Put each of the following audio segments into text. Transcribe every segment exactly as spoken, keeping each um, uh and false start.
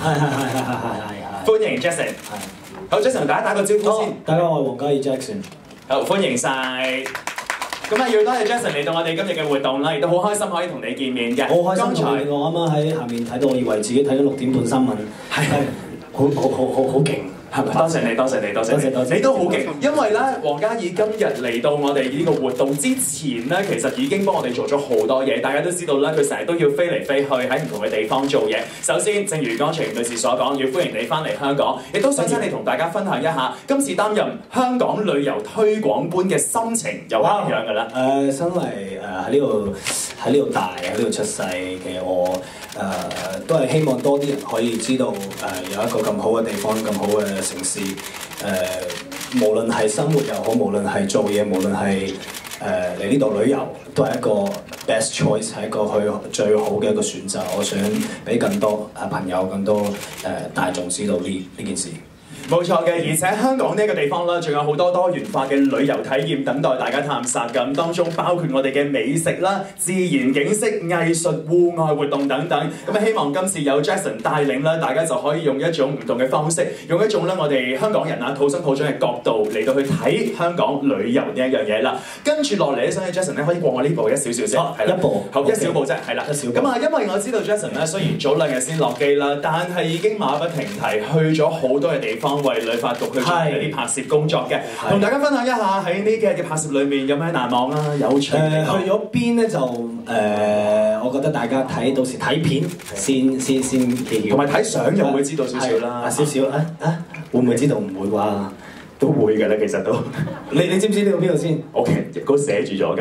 係係係係係係。 歡迎 Jackson。好 ，Jackson 同大家打個招呼先。 大家好，我係黃嘉怡 Jackson。 好，歡迎晒。咁啊，要多謝 Jackson 嚟到我哋今日嘅活動啦，亦都好開心可以同你見面嘅。 好開心剛才我啱啱喺下面睇到，我以為自己睇緊六點半新聞，係係好好好好好勁。 係咪？多謝你，多謝你，多謝你，多謝你都好勁。因為咧，黃嘉怡今日嚟到我哋呢個活動之前咧，其實已經幫我哋做咗好多嘢。大家都知道咧，佢成日都要飛嚟飛去喺唔同嘅地方做嘢。首先，正如剛才袁女士所講，要歡迎你翻嚟香港，亦都想請你同大家分享一下今次擔任香港旅遊推廣官嘅心情又係點樣㗎啦？ 誒、呃，身為誒喺呢度喺呢度大喺呢度出世嘅我。誒、呃、都係希望多啲人可以知道誒、呃、有一個咁好嘅地方、咁好嘅城市。誒、呃、無論係生活又好，無論係做嘢，無論係誒嚟呢度旅遊，都係一個 best choice， 係一個去最好嘅一個選擇。我想俾更多誒朋友、更多誒、呃、大眾知道呢呢件事。 冇錯嘅，而且香港呢一個地方啦，仲有好多多元化嘅旅遊體驗等待大家探索咁，當中包括我哋嘅美食啦、自然景色、藝術、戶外活動等等。咁啊，希望今次有 Jackson 帶領啦，大家就可以用一種唔同嘅方式，用一種咧我哋香港人啊土生土長嘅角度嚟到去睇香港旅遊呢一樣嘢啦。跟住落嚟咧，想請 Jackson 咧可以過我呢步一少少先，係啦，一步，好，一小步啫，係啦，一小步。咁啊，因為我知道 Jackson 咧雖然早兩日先落機啦，但係已經馬不停蹄去咗好多嘅地方。為旅發局去做一啲拍攝工作嘅，同大家分享一下喺呢幾日嘅拍攝裏面有咩難忘啊、有趣嘅。 誒去咗邊咧就誒、呃，我覺得大家睇到時睇片先先先記， 同埋睇相又會知道少少啦。 少少啊啊，會唔會知道？唔會啩？ 都會嘅啦，其實都。 你你知唔知呢度邊度先 ？OK， 嗰寫住咗嘅。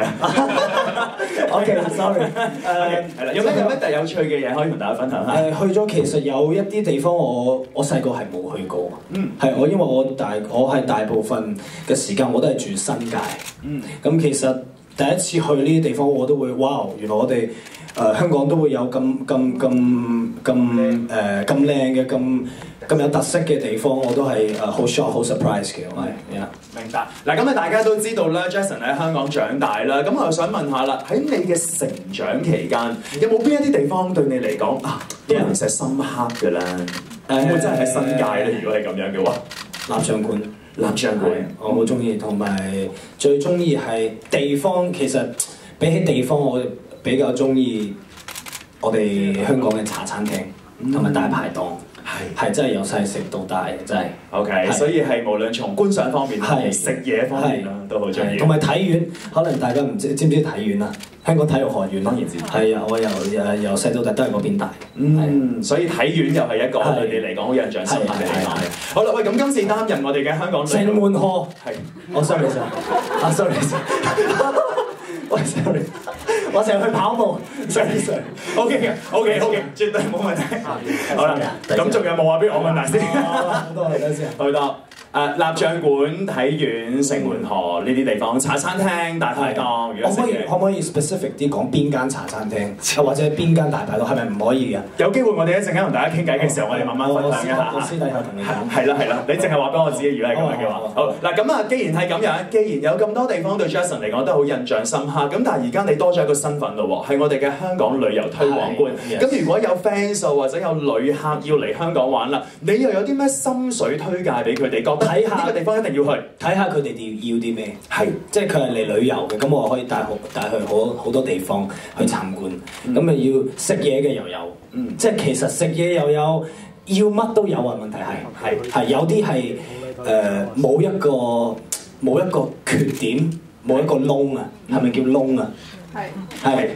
OK，sorry。誒係啦，有咩有咩特有趣嘅嘢可以同大家分享下？ 誒去咗其實有一啲地方我我細個係冇去過。嗯。係我因為我大我係大部分嘅時間我都係住新界。嗯。咁其實第一次去呢啲地方我都會，哇！原來我哋誒、呃、香港都會有咁咁咁咁誒咁靚嘅咁。咁有特色嘅地方，我都係誒好 shock、好 surprise 嘅，我係。 明白。嗱，咁啊，大家都知道啦 ，Jackson 喺香港長大啦。咁我又想問下啦，喺你嘅成長期間，有冇邊一啲地方對你嚟講啊，印象深刻嘅咧？會唔會真係喺新界咧？如果係咁樣嘅話， 蠟像館， 蠟像館， 我好中意，同埋最中意係地方。其實比起地方，我比較中意我哋香港嘅茶餐廳同埋大排檔。係係真係由細食到大，真係。OK， 所以係無論從觀賞方面，係食嘢方面啦，都好中意。同埋體院，可能大家唔知知唔知體院啊？香港體育學院當然知。係啊，我由誒由細到大都係嗰邊大。嗯，所以體院又係一個對你嚟講好印象深刻嘅地方。好啦，喂，咁今次擔任我哋嘅香港城門河係，我 sorry sorry，啊 sorry sorry，喂 sorry。我成日去跑步 ，sorry sorry，OK 嘅 ，OK OK，絕對冇問題。好啦，咁仲有冇話俾我問題先？好多嚟緊先，好多。誒，蠟像館、體院、城門河呢啲地方，茶餐廳、大排檔，如果可唔可以可唔可以 specific 啲講邊間茶餐廳，或者邊間大排檔，係咪唔可以嘅？有機會我哋一陣間同大家傾偈嘅時候，我哋慢慢分享一下。我私底下同你講。係啦係啦，你淨係話俾我知，如果係咁樣嘅話。好嗱，咁啊，既然係咁樣，既然有咁多地方對 Jackson 嚟講都好印象深刻，咁但係而家你多咗一個身份咯喎，係我哋嘅香港旅遊推廣官。咁如果有 fans 或者有旅客要嚟香港玩啦，你又有啲咩心水推介俾佢哋？覺得睇下呢個地方一定要去，睇下佢哋要要啲咩。係，即係佢係嚟旅遊嘅，咁我可以帶好帶去好好多地方去參觀。咁啊、嗯、要食嘢嘅又有，嗯、即係其實食嘢又有，要乜都有啊。問題係係係有啲係誒冇一個冇一個缺點，冇一個窿啊，係咪叫窿啊？係係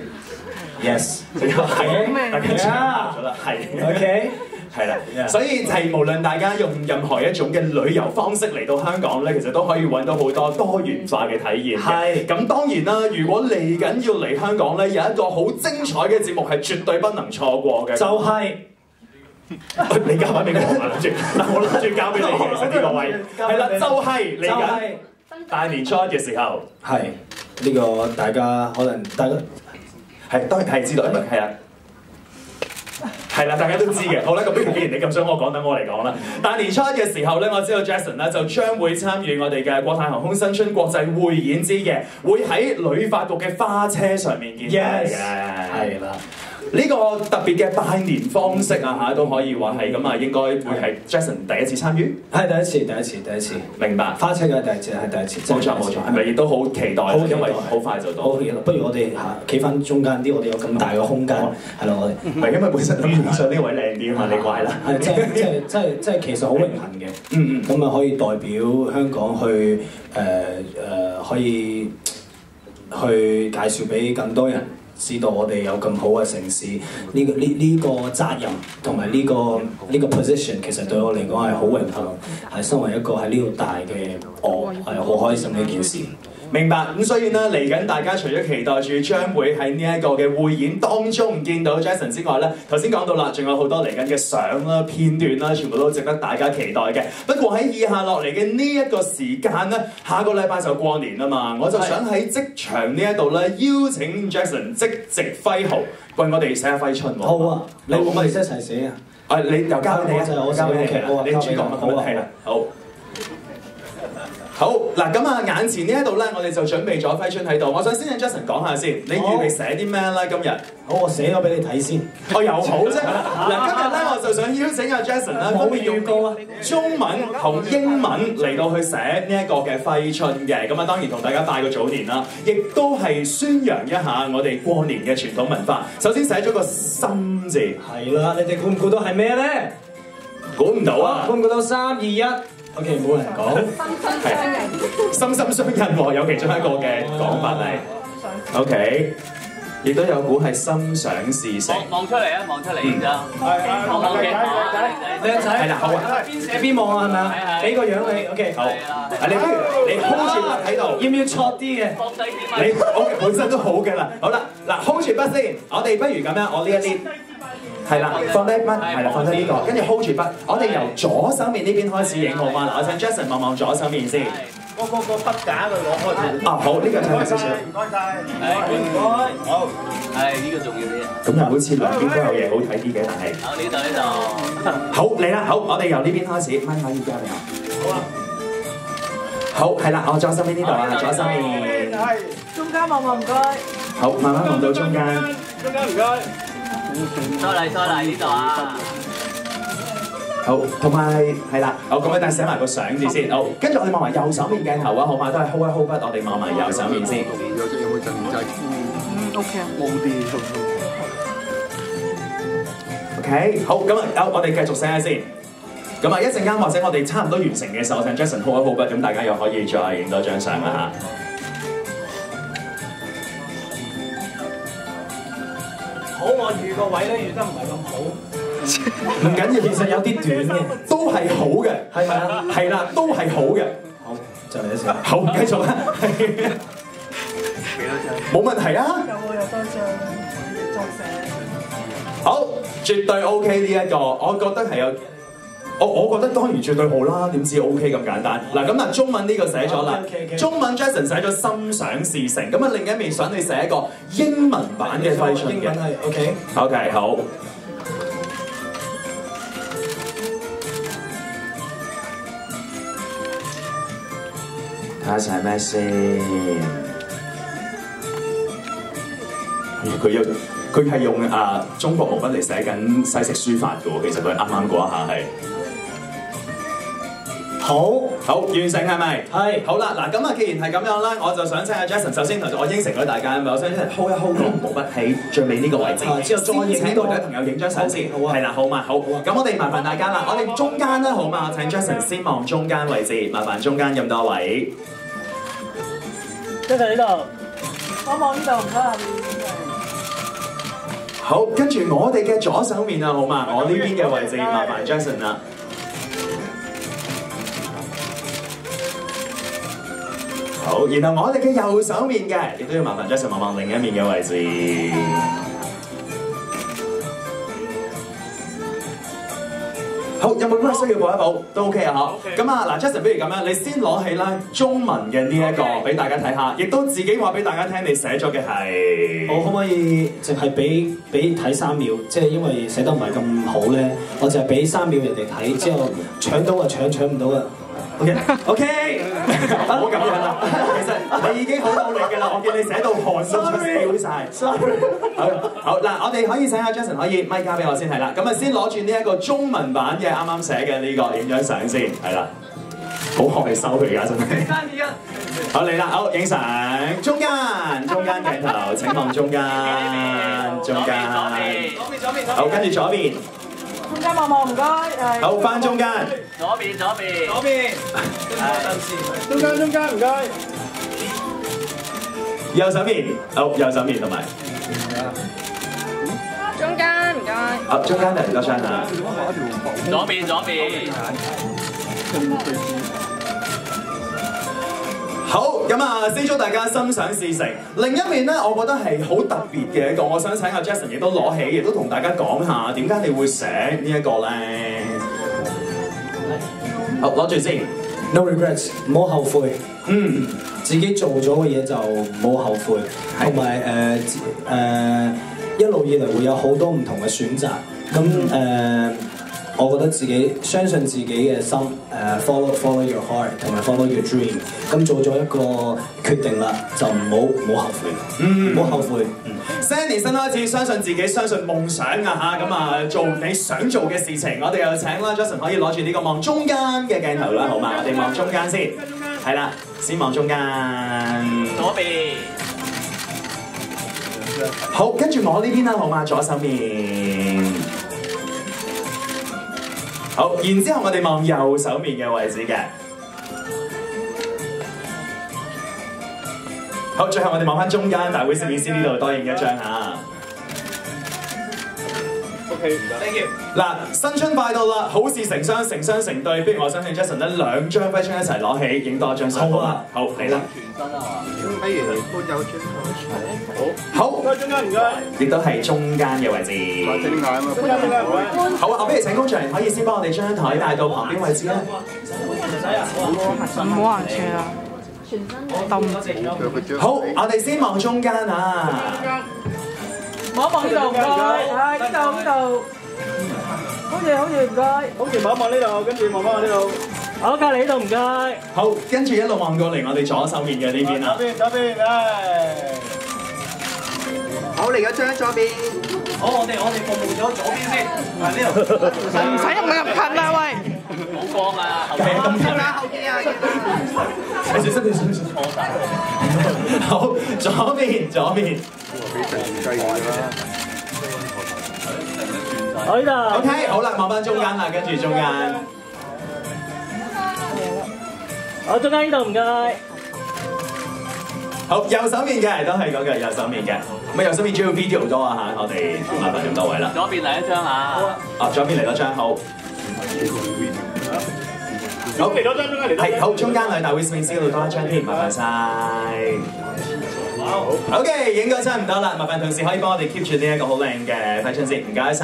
yes 係大家知咗啦，係 OK。係啦， yeah. 所以係無論大家用任何一種嘅旅遊方式嚟到香港咧，其實都可以揾到好多多元化嘅體驗嘅。係咁當然啦，如果嚟緊要嚟香港咧，有一個好精彩嘅節目係絕對不能錯過嘅，就係、是、你交翻俾我啦，諗住嗱，我諗住交俾你嘅，其實呢個位係啦，就係嚟緊大年初一嘅時候，係呢、呢個大家可能大家係當然係知道，因為係啊。係啦，大家都知嘅。好啦，咁不如既然你咁想我講，等我嚟講啦。大年初一嘅時候咧，我知道 Jackson 咧就將會參與我哋嘅國泰航空新春國際匯演之夜，會喺旅發局嘅花車上面見到嘅。係啦。 呢個特別嘅拜年方式啊嚇，都可以話係咁啊，應該會係 Jason 第一次參與， 係第一次，第一次，第一次。 明白。 花車嘅第一次係第一次。 冇錯冇錯，係咪亦都好期待？因為好快就到。 好，不如我哋嚇企翻中間啲，我哋有咁大嘅空間，係咯，我哋。 唔係因為本身諗住上呢位靚啲啊嘛，你怪啦。 係即係即係即係即係其實好榮幸嘅。嗯嗯。咁啊可以代表香港去誒誒可以去介紹俾更多人。知道我哋有咁好嘅城市，呢、這個呢呢、這個責任同埋呢個呢、這個 position， 其實對我嚟講係好榮幸，係身為一個喺呢度大嘅我係好開心嘅一件事。 明白，咁所以咧嚟緊大家除咗期待住將會喺呢一個嘅匯演當中見到 Jason 之外咧，頭先講到啦，仲有好多嚟緊嘅相啦、片段啦，全部都值得大家期待嘅。不過喺以下落嚟嘅呢一個時間咧，下個禮拜就過年啦嘛，我就想喺職場呢一度咧邀請 Jason 即席揮毫，為我哋寫下揮春喎。 好啊，你會唔會一齊寫啊？ 啊，你又交俾你啊， 我交俾你， 你主講啊，好啊，係啦，好。好嗱，咁啊，眼前呢一度咧，我哋就準備咗揮春喺度。我想先請 Jason 講下先，你預備寫啲咩咧？今日好，我寫咗俾你睇先。 我又好啫。嗱，今日咧我就想邀請阿 Jason 咧，分別用過啊中文同英文嚟到去寫呢一個嘅揮春嘅。咁啊，當然同大家拜個早年啦，亦都係宣揚一下我哋過年嘅傳統文化。首先寫咗個心字， 係啦，你哋估唔估到係咩咧？ 估唔到啊！ 估唔估到三二一？O K， 冇人講， 係心心相印喎，有其中一個嘅講法係 O K， 亦都有估係心想事成。 望出嚟啊，望出嚟然之後，望望鏡， 靚仔， 係啦，好啊， 邊寫邊望啊，係咪啊？俾個樣你 ，O K， 好， 啊你不如你 hold 住筆喺度， 要唔要錯啲嘅？ 你 O K 本身都好嘅啦，好啦，嗱 hold 住筆先，我哋不如咁樣，我呢一啲。係啦，放低筆，係啦，放低呢個，跟住 hold 住筆。我哋由左手面呢邊開始影好嗎？我請 Jason 望望左手面先。 嗰個個筆架佢攞開。 啊，好，呢個睇下少少。 唔該晒。係，唔該。好。係呢個重要啲。 咁又好似兩邊都有嘢好睇啲嘅，但係。 好，呢度呢度。 好嚟啦，好，我哋由呢邊開始，咪可以交俾我。好啊。好，係啦，我左手邊呢度啊，左手面。 係。中間望望唔該。 好，慢慢望到中間。 中間唔該。 多嚟多嚟呢度啊！ 好，同埋係啦，好咁樣，但係寫埋個相字先。好，跟住我哋望埋右手面鏡頭啊，好嘛？都係 hold 一 hold 筆，我哋望埋右手面先。 有隻有冇陣掣？嗯 ，OK 啊，冇啲。 OK， 好，咁啊，好，我哋繼續寫下先。咁啊，一陣間或者我哋差唔多完成嘅時候，請 Jason hold 一 hold 筆，咁大家又可以再影多張相啦嚇。 好，我預個位咧預得唔係咁好，唔緊要，其實有啲短嘅， 都係好嘅， 係咪啊？ 係啦，都係好嘅。 好，就嚟一次。 好，繼續啦。 幾多張？ 冇問題啊。 有冇有多張？再寫。 好，絕對 OK 呢一個，我覺得係有。我我覺得當然絕對好啦，點知 OK 咁簡單？嗱咁啊，中文呢個寫咗啦， okay, okay, okay. 中文 Jason 寫咗心想事成，咁啊另一面想你寫一個英文版嘅揮春嘅。英文係 OK。OK 好。睇下寫咩先？佢用佢係用啊中國毛筆嚟寫緊西式書法嘅喎，其實佢啱啱嗰一下係。 好， 好完成係咪？ 係。 好啦，嗱咁啊，既然係咁樣啦，我就想請阿 Jason 首先頭我應承咗大家，我想 hold 一 hold 個毛筆喺最尾呢個位置， 之後再請各位朋友影張相先。 好啊。 係啦，好嘛，好。咁我哋麻煩大家啦，我哋中間啦，好嘛？請 Jason 先望中間位置，麻煩中間咁多位。 Jason 呢度，我望呢度唔該下面。 好，跟住我哋嘅左手面啊，好嘛？我呢邊嘅位置，麻煩 Jason 啦。好，然後我哋嘅右手面嘅，亦都要麻煩 Jason 望望另一面嘅位置。好，有冇咩需要補一補？都 OK 啊，嗬。咁啊，嗱 Jason，不如咁樣，你先攞起啦中文嘅呢一個俾大家睇下，亦都自己話俾大家聽，你寫咗嘅係。 我可唔可以淨係俾俾睇三秒？即係因為寫得唔係咁好咧，我就係俾三秒人哋睇，之後搶到啊搶，搶唔到啊。 OK OK， 唔好咁樣啦。其實你已經好努力㗎啦，我見你寫到汗都出飆晒。Sorry。好，好嗱，我哋可以請阿 Jason 可以咪交俾我先係啦。咁啊，先攞住呢一個中文版嘅啱啱寫嘅呢個影張相先，係啦。好害羞佢而家真係。好嚟啦，好影相，中間中間鏡頭，請望中間中間。 左邊左邊左邊。 好，跟住左邊。 中間望望唔該，係。 好，翻中間。 左邊左邊。左邊。 中間中間唔該。 右手邊，好，右手邊同埋。 中間唔該。 好，中間嚟多張啊。 左邊左邊。 好，咁啊，先祝大家心想事成。另一面咧，我覺得係好特別嘅一個，我想請阿 Jason 亦都攞起，亦都同大家講下點解你會寫呢一個咧。好，攞住先。 No regrets，唔好後悔。 嗯， 自己做咗嘅嘢就唔好後悔，同埋誒誒一路以嚟會有好多唔同嘅選擇。咁誒、呃，我覺得自己相信自己嘅心，誒、呃、follow follow your heart 同埋 follow your dream。咁做咗一個決定啦，就唔好唔好後悔， 嗯， 唔好後悔。嗯 Sandy 新開始相信自己，相信夢想啊嚇，咁啊做你想做嘅事情。我哋又請啦 Jason 可以攞住呢個望中間嘅鏡頭啦，好嘛？我哋望中間先，係啦，先望中間。 左邊。 好，跟住我呢邊啦，好嘛？左手面。好，然之後我哋望右手面嘅位置嘅。好，最後我哋望翻中間，大會攝影師呢度多影一張嚇。OK，唔該。Thank you。嗱，新春快到啦，好事成雙，成雙成對。不如我想請 Jason 咧兩張揮春一齊攞起，影多一張相。好啊，好嚟啦。 全身啊嘛。 不如搬有磚頭。 好。 唔該，中間唔該。 亦都係中間嘅位置。 或者點解啊嘛？中間中間唔該。 好啊，我不如請工作人員可以先幫我哋將台帶到旁邊位置啦。 唔好行住啦。 好，我哋先望中間啊。 望一望呢度唔該，係呢度呢度。好似好似唔該，好似望一望呢度，跟住望翻我呢度。好，隔離呢度唔該。 好，跟住一路望過嚟我哋左手面嘅呢邊啦。 左邊左邊，係。好，嚟緊張左邊。 好，我哋我哋服務咗左邊先，係呢度。 唔使咁咁近啊喂！ 冇光啊，後係咁近啦，後邊啊！ 小心啲，小心啲。 錯晒。 好，左邊左邊。 好呢度。 OK， 好啦，望翻中間啦，跟住中間。 好，中間呢度唔該。 好，右手面嘅都係嗰個右手面嘅。咁啊，右手面主要 video 多啊嚇，我哋麻煩咁多位啦。 左邊嚟一張啊！ 啊，左邊嚟多張好。好， 嚟多張，中間嚟多張。 係好，中間喺大會攝影師嗰度多一張添，麻煩晒。好。OK， 影嗰張唔多啦，麻煩同事可以幫我哋 keep 住呢一個好靚嘅揮春先，唔該晒。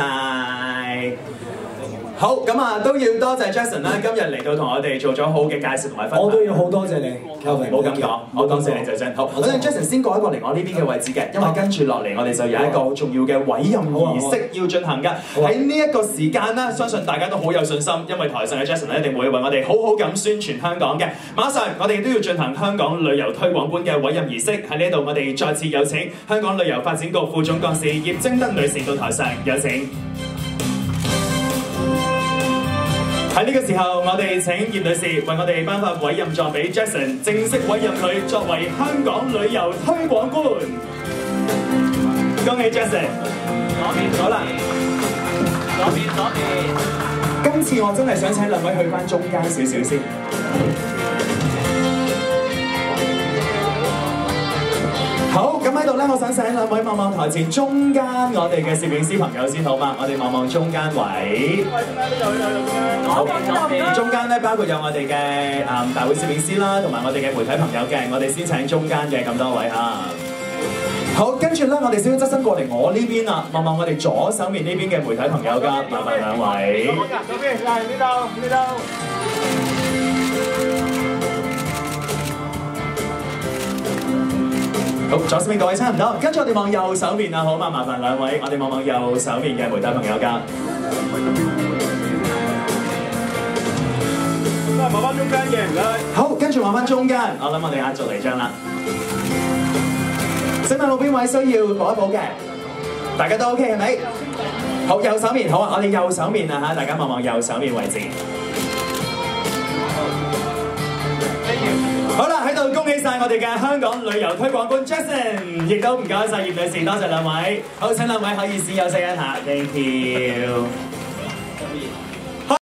好，咁啊都要多謝 Jason 啦，今日嚟到同我哋做咗好嘅介紹同埋分享。 我都要好多謝你 ，Kelvin， 唔好咁講，我多謝你就真好。我哋 Jason 先過一個嚟我呢邊嘅位置嘅，因為跟住落嚟我哋就有一個好重要嘅委任儀式要進行嘅。喺呢一個時間咧，相信大家都好有信心，因為台上嘅 Jason 一定會為我哋好好咁宣傳香港嘅。馬上我哋都要進行香港旅遊推廣官嘅委任儀式，喺呢度我哋再次有請香港旅遊發展局副總幹事葉晶燈女士到台上，有請。喺呢個時候，我哋請葉女士為我哋頒發委任狀俾 Jason， 正式委任佢作為香港旅遊推廣官。恭喜 Jason！ 左邊好啦， 左邊左邊。 今次我真係想請兩位去翻中間少少先。好，咁喺度咧，我想請兩位望望台前中間我哋嘅攝影師朋友先好嘛？我哋望望中間位。好，中間咧包括有我哋嘅誒大會攝影師啦，同埋我哋嘅媒體朋友嘅，我哋先請中間嘅咁多位嚇。好，跟住咧，我哋少少側身過嚟我呢邊啦，望望我哋左手面呢邊嘅媒體朋友㗎，麻煩兩位。 左邊，係呢度，呢度。 好，左手面各位差唔多，跟住我哋望右手面啊，好嘛？麻煩兩位，我哋望望右手面嘅媒體朋友㗎。 啊，麻翻中間嘅，唔該。 好，跟住望翻中間，我諗我哋壓軸嚟張啦。請問路邊位需要補一補嘅？大家都 OK 係咪？好，右手面好啊，我哋右手面啊嚇，大家望望右手面位置。好啦，喺度恭喜晒我哋嘅香港旅遊推廣官 Jackson， 亦都唔該晒葉女士，多謝兩位。好，請兩位可以先休息一下 ，thank you。